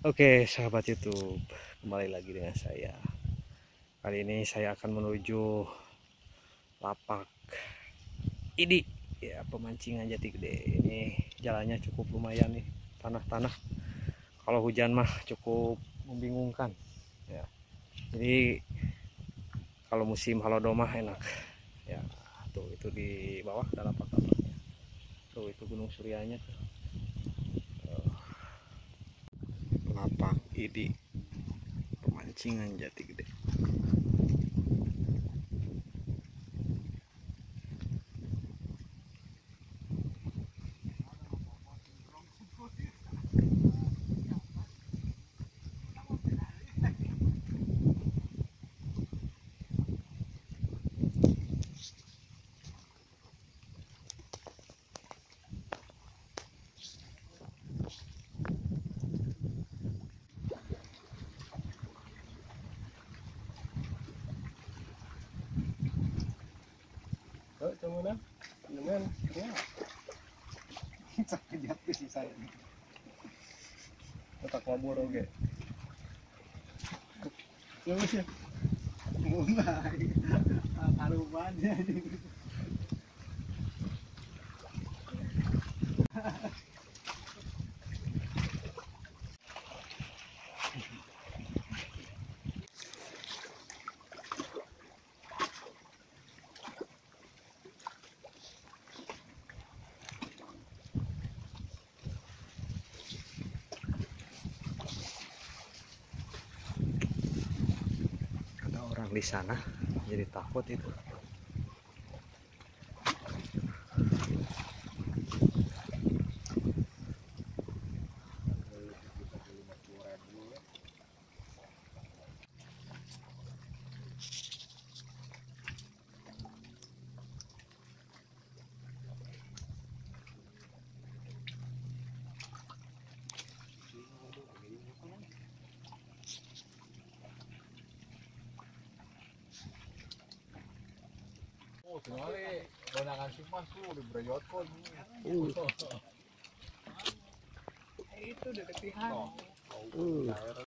Oke, sahabat YouTube, kembali lagi dengan saya. Kali ini saya akan menuju lapak ini, ya, pemancingan jati gede. Ini jalannya cukup lumayan nih, tanah-tanah. Kalau hujan mah cukup membingungkan. Ya, jadi kalau musim halodo mah enak. Ya, tuh itu di bawah ada lapak-lapaknya. Tuh itu Gunung Suryanya tuh. Lapak ini pemancingan jati gede. Kemudian dengan ya sakit hati sih saya. Otak mabur oke. Terus ya. Mulai karubannya. Ada orang di sana, jadi takut itu. Oh, sekali gunakan simas tuh di Brayotko. Itu dekat Tihan.